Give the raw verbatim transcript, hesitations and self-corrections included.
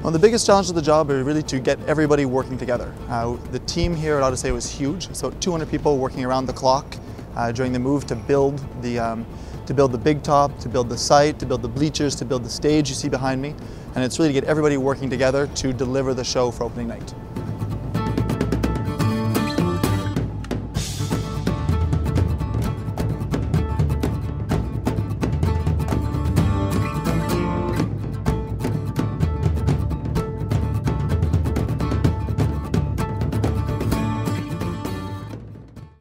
Well, the biggest challenge of the job is really to get everybody working together. Uh, the team here at Odysseo was huge, so two hundred people working around the clock uh, during the move to build the um, to build the big top, to build the site, to build the bleachers, to build the stage you see behind me, and it's really to get everybody working together to deliver the show for opening night.